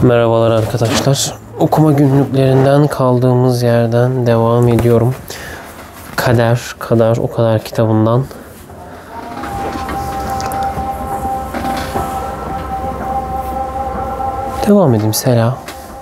Merhabalar arkadaşlar. Okuma günlüklerinden kaldığımız yerden devam ediyorum. Kader o kadar kitabından. Devam edeyim. Selam.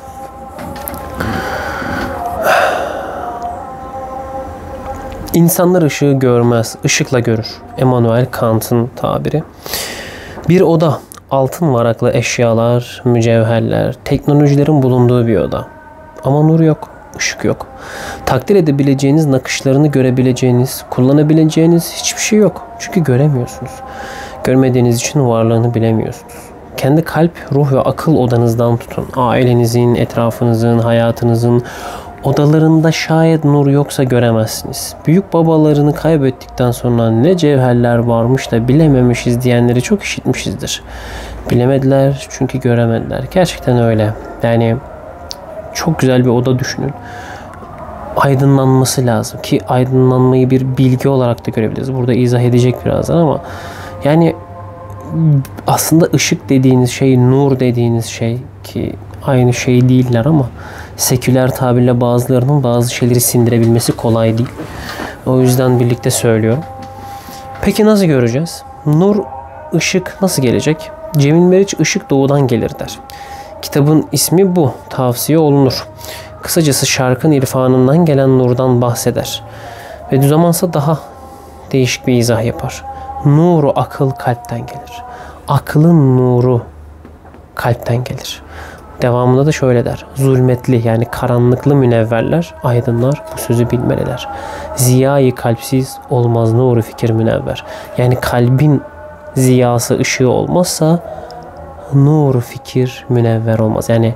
İnsanlar ışığı görmez, ışıkla görür. Immanuel Kant'ın tabiri. Bir oda, altın varaklı eşyalar, mücevherler, teknolojilerin bulunduğu bir oda. Ama nur yok, ışık yok. Takdir edebileceğiniz, nakışlarını görebileceğiniz, kullanabileceğiniz hiçbir şey yok. Çünkü göremiyorsunuz. Görmediğiniz için varlığını bilemiyorsunuz. Kendi kalp, ruh ve akıl odanızdan tutun. Ailenizin, etrafınızın, hayatınızın odalarında şayet nur yoksa göremezsiniz. Büyük babalarını kaybettikten sonra ne cevherler varmış da bilememişiz diyenleri çok işitmişizdir. Bilemediler çünkü göremediler. Gerçekten öyle. Yani çok güzel bir oda düşünün. Aydınlanması lazım ki aydınlanmayı bir bilgi olarak da görebiliriz. Burada izah edecek birazdan ama yani aslında ışık dediğiniz şey, nur dediğiniz şey ki aynı şey değiller ama seküler tabirle bazılarının bazı şeyleri sindirebilmesi kolay değil. O yüzden birlikte söylüyorum. Peki nasıl göreceğiz? Nur, ışık nasıl gelecek? Cemil Meriç ışık doğudan gelir der. Kitabın ismi bu. Tavsiye olunur. Kısacası şarkın irfanından gelen nurdan bahseder. Ve zamansa daha değişik bir izah yapar. Nuru akıl kalpten gelir. Aklın nuru kalpten gelir. Devamında da şöyle der. Zulmetli yani karanlıklı münevverler, aydınlar bu sözü bilmeliler. Ziyayı kalpsiz olmaz nuru fikir münevver. Yani kalbin ziyası, ışığı olmazsa nuru fikir münevver olmaz. Yani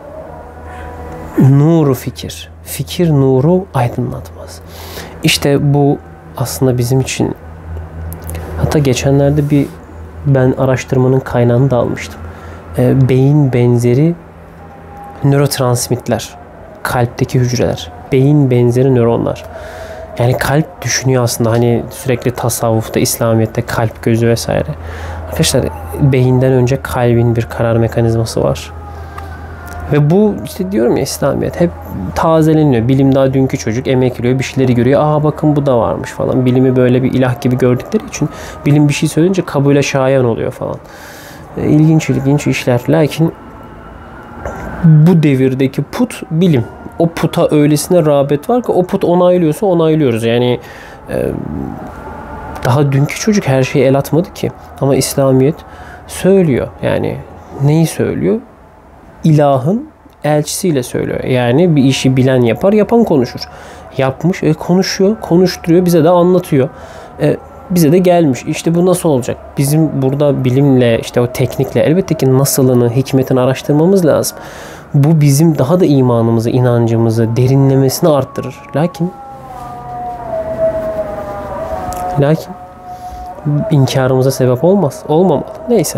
nuru fikir, fikir nuru aydınlatmaz. İşte bu aslında bizim için, hatta geçenlerde ben araştırmanın kaynağını da almıştım. Beyin benzeri nörotransmitler, kalpteki hücreler, beyin benzeri nöronlar. Yani kalp düşünüyor aslında, hani sürekli tasavvufta, İslamiyet'te kalp gözü vesaire. Arkadaşlar beyinden önce kalbin bir karar mekanizması var. Ve bu işte diyorum ya, İslamiyet hep tazeleniyor. Bilim daha dünkü çocuk emekliyor, bir şeyleri görüyor. Aa bakın bu da varmış falan. Bilimi böyle bir ilah gibi gördükleri için bilim bir şey söyleyince kabule şayan oluyor falan. İlginç işler. Lakin bu devirdeki put bilim. O puta öylesine rağbet var ki o put onaylıyorsa onaylıyoruz. Yani daha dünkü çocuk her şeyi el atmadı ki. Ama İslamiyet söylüyor. Yani neyi söylüyor? İlahın elçisiyle söylüyor. Yani bir işi bilen yapar, yapan konuşur. Yapmış, konuşuyor, konuşturuyor, bize de anlatıyor. Bize de gelmiş. İşte bu nasıl olacak? Bizim burada bilimle, işte o teknikle elbette ki nasılını, hikmetini araştırmamız lazım. Bu bizim daha da imanımızı, inancımızı derinlemesine arttırır. Lakin inkarımıza sebep olmaz. Olmamalı. Neyse.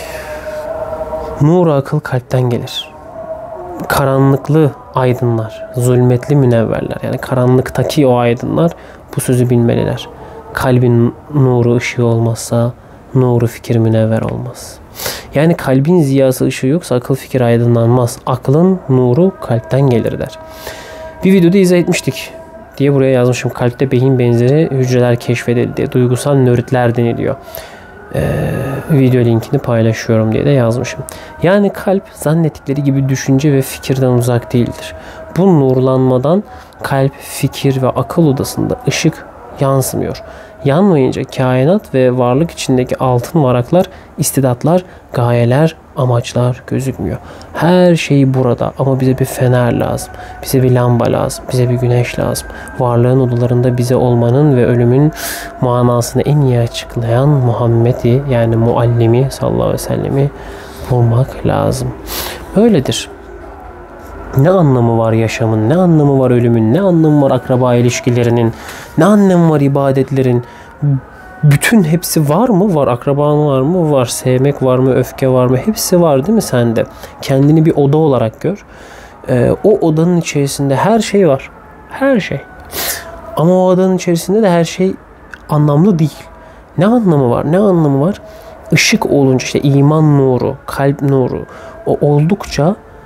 Nur akıl kalpten gelir. Karanlıklı aydınlar, zulmetli münevverler, yani karanlıktaki o aydınlar bu sözü bilmeliler. Kalbin nuru, ışığı olmazsa nuru fikir münevver olmaz. Yani kalbin ziyası, ışığı yoksa akıl fikir aydınlanmaz. Aklın nuru kalpten gelir der. Bir videoda izah etmiştik diye buraya yazmışım. Kalpte beyin benzeri hücreler keşfedildi. Duygusal nöritler deniliyor. Video linkini paylaşıyorum diye de yazmışım. Yani kalp zannettikleri gibi düşünce ve fikirden uzak değildir. Bu nurlanmadan kalp, fikir ve akıl odasında ışık yansımıyor. Yanmayınca kainat ve varlık içindeki altın varaklar, istidatlar, gayeler, amaçlar gözükmüyor. Her şey burada ama bize bir fener lazım. Bize bir lamba lazım. Bize bir güneş lazım. Varlığın odalarında bize olmanın ve ölümün manasını en iyi açıklayan Muhammed'i, yani muallimi sallallahu aleyhi ve sellemi bulmak lazım. Öyledir. Ne anlamı var yaşamın, ne anlamı var ölümün, ne anlamı var akraba ilişkilerinin, ne anlamı var ibadetlerin? Bütün hepsi var mı? Var. Akraban var mı? Var. Sevmek var mı? Öfke var mı? Hepsi var değil mi sende? Kendini bir oda olarak gör. O odanın içerisinde her şey var. Her şey. Ama o odanın içerisinde de her şey anlamlı değil. Ne anlamı var? Ne anlamı var? Işık olunca işte iman nuru, kalp nuru, o oldukça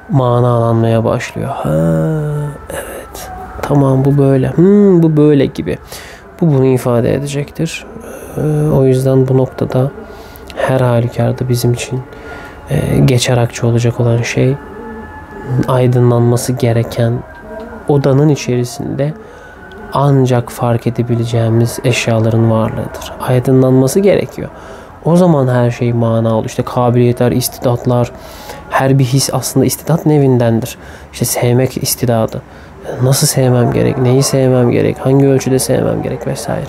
manalanmaya başlıyor. Ha, evet. Tamam, bu böyle. Bu böyle gibi. Bu bunu ifade edecektir. O yüzden bu noktada her halükarda bizim için geçer akçe olacak olan şey, aydınlanması gereken odanın içerisinde ancak fark edebileceğimiz eşyaların varlığıdır. Aydınlanması gerekiyor. O zaman her şey mana olur. İşte kabiliyetler, istidatlar, her bir his aslında istidat nevindendir. İşte sevmek istidadı. Nasıl sevmem gerek, neyi sevmem gerek, hangi ölçüde sevmem gerek vesaire.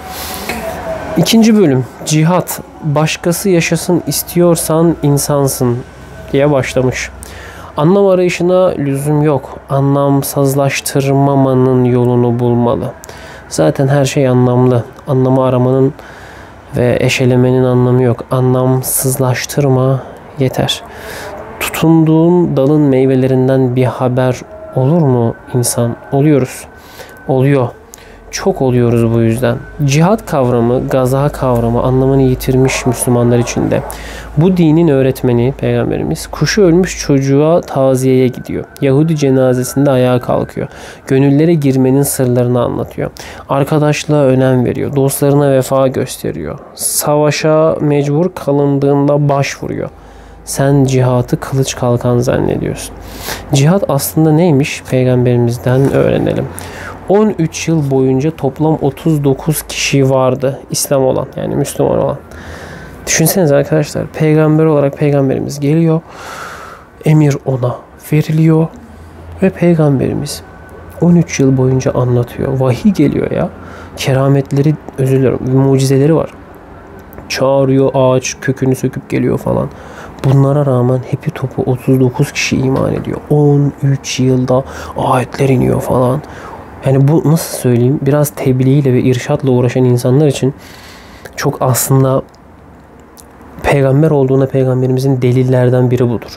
İkinci bölüm, cihat. Başkası yaşasın istiyorsan insansın diye başlamış. Anlam arayışına lüzum yok. Anlamsızlaştırmamanın yolunu bulmalı. Zaten her şey anlamlı. Anlamı aramanın ve eşelemenin anlamı yok. Anlamsızlaştırma yeter. Tutunduğun dalın meyvelerinden bir haber olur mu insan? Oluyoruz. Oluyor. Çok oluyoruz bu yüzden. Cihat kavramı, gaza kavramı anlamını yitirmiş Müslümanlar içinde. Bu dinin öğretmeni Peygamberimiz kuşu ölmüş çocuğa taziyeye gidiyor. Yahudi cenazesinde ayağa kalkıyor. Gönüllere girmenin sırlarını anlatıyor. Arkadaşlığa önem veriyor. Dostlarına vefa gösteriyor. Savaşa mecbur kalındığında başvuruyor. Sen cihatı kılıç kalkan zannediyorsun. Cihat aslında neymiş? Peygamberimizden öğrenelim. 13 yıl boyunca toplam 39 kişi vardı İslam olan, yani Müslüman olan. Düşünsenize arkadaşlar, peygamber olarak peygamberimiz geliyor. Emir ona veriliyor ve peygamberimiz 13 yıl boyunca anlatıyor. Vahiy geliyor ya. Kerametleri, özür dilerim, mucizeleri var. Çağırıyor, ağaç kökünü söküp geliyor falan. Bunlara rağmen hepi topu 39 kişi iman ediyor. 13 yılda ayetler iniyor falan. Yani bu, nasıl söyleyeyim, biraz tebliğiyle ve irşatla uğraşan insanlar için çok aslında peygamber olduğuna peygamberimizin delillerden biri budur.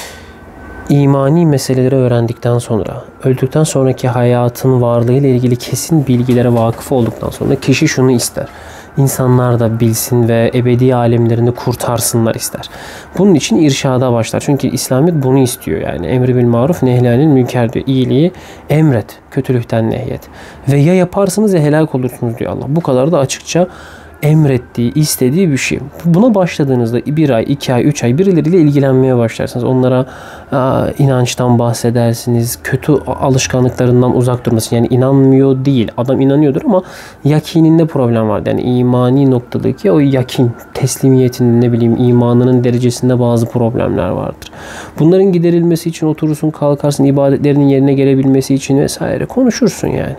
İmani meseleleri öğrendikten sonra, öldükten sonraki hayatın varlığıyla ilgili kesin bilgilere vakıf olduktan sonra kişi şunu ister: İnsanlar da bilsin ve ebedi alemlerini kurtarsınlar ister. Bunun için irşada başlar. Çünkü İslamiyet bunu istiyor yani. Emri bil maruf nehyanil münker diyor. İyiliği emret, kötülükten nehyet. Ve ya yaparsınız ya helak olursunuz diyor Allah. Bu kadar da açıkça emrettiği, istediği bir şey. Buna başladığınızda 1 ay, 2 ay, 3 ay birileriyle ilgilenmeye başlarsınız. Onlara inançtan bahsedersiniz. Kötü alışkanlıklarından uzak durmasın. Yani inanmıyor değil. Adam inanıyordur ama yakininde problem var. Yani imani noktadaki o yakin, teslimiyetinde, ne bileyim, imanının derecesinde bazı problemler vardır. Bunların giderilmesi için oturursun, kalkarsın, ibadetlerinin yerine gelebilmesi için vesaire konuşursun yani.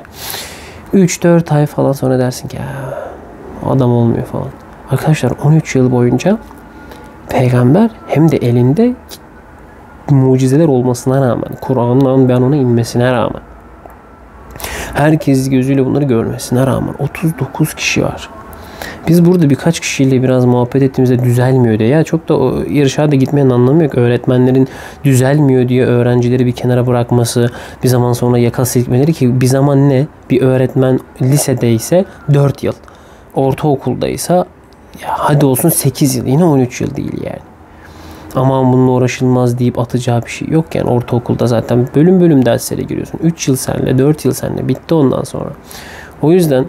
3-4 ay falan sonra dersin ki adam olmuyor falan. Arkadaşlar 13 yıl boyunca peygamber, hem de elinde mucizeler olmasına rağmen, Kur'an'ın ben ona inmesine rağmen, herkes gözüyle bunları görmesine rağmen 39 kişi var. Biz burada birkaç kişiyle biraz muhabbet ettiğimizde düzelmiyor diye. Ya çok da o irşada gitmenin anlamı yok. Öğretmenlerin düzelmiyor diye öğrencileri bir kenara bırakması, bir zaman sonra yaka silkmeleri, ki bir zaman ne? Bir öğretmen lisedeyse 4 yıl. Ortaokuldaysa ya hadi olsun 8 yıl. Yine 13 yıl değil yani. Aman bununla uğraşılmaz deyip atacağı bir şey yok yani. Ortaokulda zaten bölüm bölüm derslere giriyorsun. 3 yıl senle, 4 yıl senle, bitti ondan sonra. O yüzden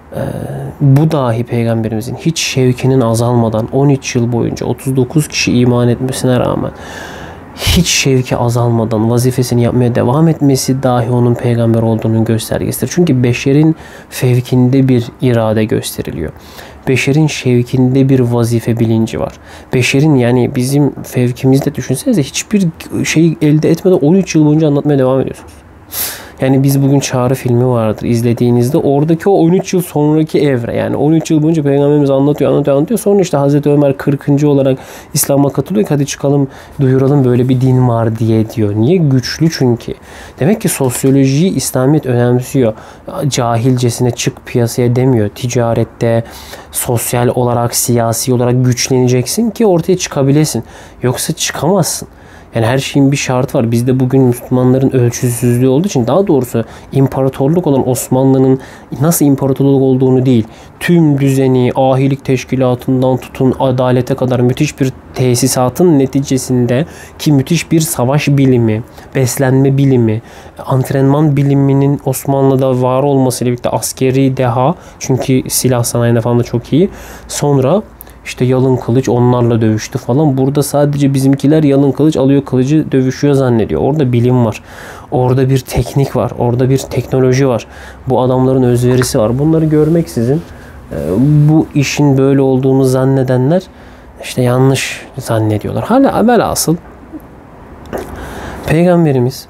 bu dahi peygamberimizin hiç şevkinin azalmadan 13 yıl boyunca 39 kişi iman etmesine rağmen hiç şevki azalmadan vazifesini yapmaya devam etmesi dahi onun peygamber olduğunun göstergesidir. Çünkü beşerin fevkinde bir irade gösteriliyor. Beşerin şevkinde bir vazife bilinci var. Beşerin, yani bizim fevkimizde düşünsenize, hiçbir şey elde etmeden 13 yıl boyunca anlatmaya devam ediyorsunuz. Yani biz bugün Çağrı filmi vardır izlediğinizde, oradaki o 13 yıl sonraki evre, yani 13 yıl boyunca peygamberimiz anlatıyor. Sonra işte Hazreti Ömer 40. olarak İslam'a katılıyor ki hadi çıkalım duyuralım böyle bir din var diyor. Niye? Güçlü çünkü. Demek ki sosyolojiyi İslamiyet önemsiyor. Cahilcesine çık piyasaya demiyor. Ticarette, sosyal olarak, siyasi olarak güçleneceksin ki ortaya çıkabilesin. Yoksa çıkamazsın. Yani her şeyin bir şartı var. Bizde bugün Müslümanların ölçüsüzlüğü olduğu için, daha doğrusu imparatorluk olan Osmanlı'nın nasıl imparatorluk olduğunu değil, tüm düzeni, ahilik teşkilatından tutun adalete kadar müthiş bir tesisatın neticesinde ki müthiş bir savaş bilimi, beslenme bilimi, antrenman biliminin Osmanlı'da var olmasıyla birlikte askeri deha, çünkü silah sanayinde falan da çok iyi. Sonra işte yalın kılıç onlarla dövüştü falan. Burada sadece bizimkiler yalın kılıç alıyor, kılıcı dövüşüyor zannediyor. Orada bilim var. Orada bir teknik var. Orada bir teknoloji var. Bu adamların özverisi var. Bunları görmeksizin bu işin böyle olduğunu zannedenler işte yanlış zannediyorlar. Hala velhasıl Peygamberimiz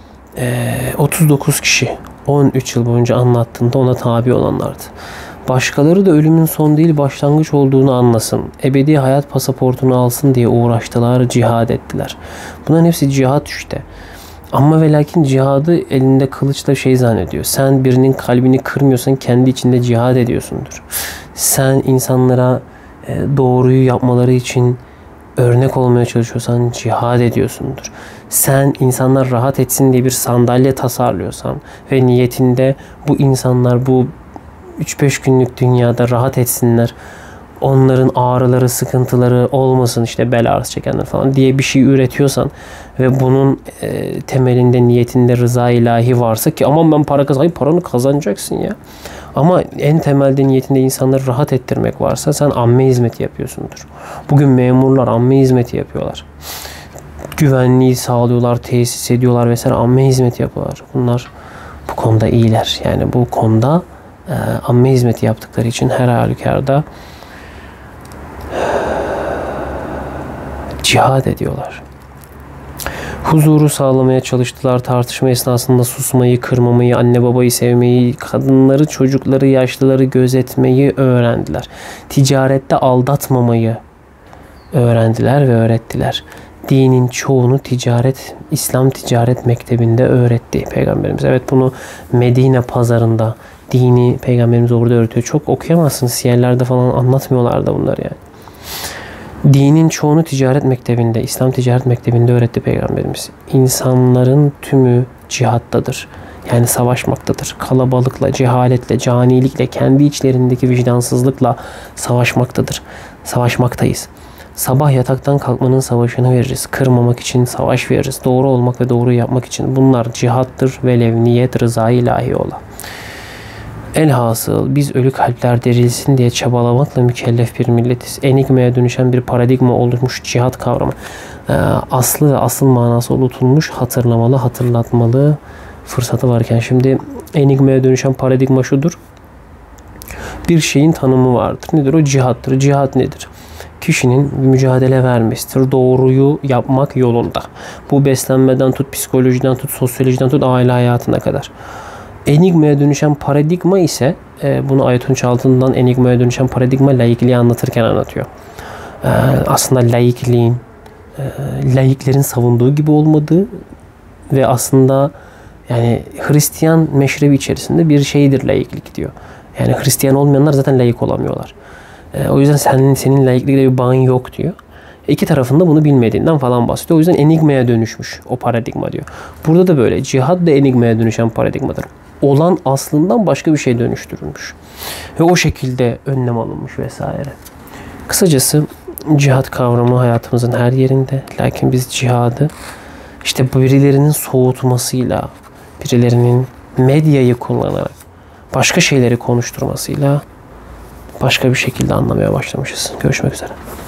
39 kişi 13 yıl boyunca anlattığında ona tabi olanlardı. Başkaları da ölümün son değil başlangıç olduğunu anlasın, ebedi hayat pasaportunu alsın diye uğraştılar, cihad ettiler. Bunların hepsi cihad işte. Ama ve lakin cihadı elinde kılıçla zannediyor. Sen birinin kalbini kırmıyorsan kendi içinde cihad ediyorsundur. Sen insanlara doğruyu yapmaları için örnek olmaya çalışıyorsan cihad ediyorsundur. Sen insanlar rahat etsin diye bir sandalye tasarlıyorsan ve niyetinde bu insanlar bu 3-5 günlük dünyada rahat etsinler, onların ağrıları, sıkıntıları olmasın, işte bel ağrısı çekenler falan diye bir şey üretiyorsan ve bunun temelinde, niyetinde rıza ilahi varsa, ki aman ben para kazanayım, paranı kazanacaksın ya. Ama en temelde niyetinde insanları rahat ettirmek varsa sen amme hizmeti yapıyorsundur. Bugün memurlar amme hizmeti yapıyorlar. Güvenliği sağlıyorlar, tesis ediyorlar vesaire, amme hizmeti yapıyorlar. Bunlar bu konuda iyiler. Yani bu konuda amme hizmeti yaptıkları için her halükarda cihad ediyorlar. Huzuru sağlamaya çalıştılar. Tartışma esnasında susmayı, kırmamayı, anne babayı sevmeyi, kadınları, çocukları, yaşlıları gözetmeyi öğrendiler. Ticarette aldatmamayı öğrendiler ve öğrettiler. Dinin çoğunu İslam ticaret mektebinde öğretti Peygamberimiz. Evet, bunu Medine pazarında dini Peygamberimiz orada öğretiyor. Çok okuyamazsınız. Siyerlerde falan anlatmıyorlar da bunları yani. Dinin çoğunu ticaret mektebinde, İslam ticaret mektebinde öğretti Peygamberimiz. İnsanların tümü cihattadır. Yani savaşmaktadır. Kalabalıkla, cehaletle, canilikle, kendi içlerindeki vicdansızlıkla savaşmaktadır. Savaşmaktayız. Sabah yataktan kalkmanın savaşını veririz. Kırmamak için savaş veririz. Doğru olmak ve doğru yapmak için. Bunlar cihattır. Velev niyet rıza ilahi ola. Elhasıl biz ölü kalpler dirilsin diye çabalamakla mükellef bir milletiz. Enigmaya dönüşen bir paradigma oluşmuş cihat kavramı. Aslı ve asıl manası unutulmuş, hatırlamalı, hatırlatmalı fırsatı varken. Şimdi enigmaya dönüşen paradigma şudur. Bir şeyin tanımı vardır. Nedir o? Cihattır. Cihat nedir? Kişinin mücadele vermesidir. Doğruyu yapmak yolunda. Bu beslenmeden tut, psikolojiden tut, sosyolojiden tut, aile hayatına kadar. Enigmaya dönüşen paradigma ise bunu Ayet 13.6'dan enigmaya dönüşen paradigma laikliği anlatırken anlatıyor. Aslında laikliğin laiklerin savunduğu gibi olmadığı ve aslında yani Hristiyan meşrebi içerisinde bir şeydir laiklik diyor. Yani Hristiyan olmayanlar zaten laik olamıyorlar. O yüzden senin laiklikle bir bağın yok diyor. İki tarafında bunu bilmediğinden falan bahsediyor. O yüzden enigmaya dönüşmüş o paradigma diyor. Burada da böyle. Cihad da enigmaya dönüşen paradigmadır. Olan aslından başka bir şey dönüştürülmüş. Ve o şekilde önlem alınmış vesaire. Kısacası cihad kavramı hayatımızın her yerinde. Lakin biz cihadı işte birilerinin soğutmasıyla, birilerinin medyayı kullanarak, başka şeyleri konuşturmasıyla başka bir şekilde anlamaya başlamışız. Görüşmek üzere.